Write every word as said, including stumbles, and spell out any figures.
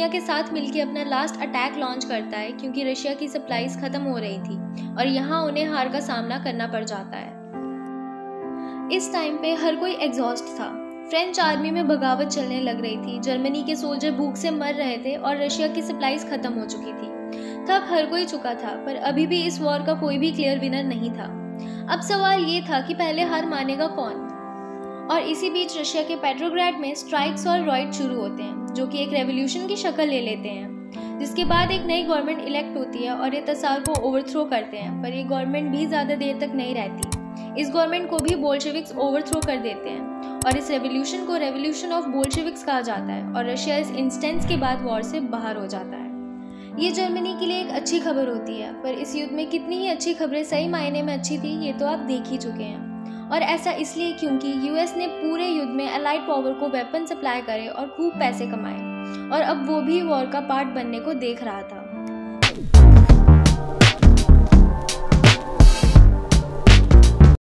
दुनिया के साथ मिलकर अपना लास्ट अटैक लॉन्च करता है क्योंकि रशिया की सप्लाईज खत्म हो रही थी और यहाँ उन्हें हार का सामना करना पड़ जाता है। इस टाइम पे हर कोई एग्जॉस्ट था। फ्रेंच आर्मी में बगावत चलने लग रही थी, जर्मनी के सोल्जर भूख से मर रहे थे और रशिया की सप्लाईज खत्म हो चुकी थी। तब हर कोई चुका था, पर अभी भी इस वॉर का कोई भी क्लियर विनर नहीं था। अब सवाल ये था कि पहले हार मानेगा कौन। और इसी बीच रशिया के पेट्रोग्राड में स्ट्राइक्स और रॉयट शुरू होते हैं, जो कि एक रेवोल्यूशन की शक्ल ले लेते हैं, जिसके बाद एक नई गवर्नमेंट इलेक्ट होती है और ये तसार को ओवरथ्रो करते हैं। पर ये गवर्नमेंट भी ज़्यादा देर तक नहीं रहती। इस गवर्नमेंट को भी बोल्शेविक्स ओवरथ्रो कर देते हैं और इस रेवोल्यूशन को रेवोल्यूशन ऑफ बोल्शेविक्स कहा जाता है और रशिया इस इंस्टेंस के बाद वॉर से बाहर हो जाता है। ये जर्मनी के लिए एक अच्छी खबर होती है, पर इस युद्ध में कितनी ही अच्छी खबरें सही मायने में अच्छी थी ये तो आप देख ही चुके हैं। और ऐसा इसलिए क्योंकि यूएस ने पूरे युद्ध में अलाइड पावर को वेपन सप्लाई करे और खूब पैसे कमाए और अब वो भी वॉर का पार्ट बनने को देख रहा था।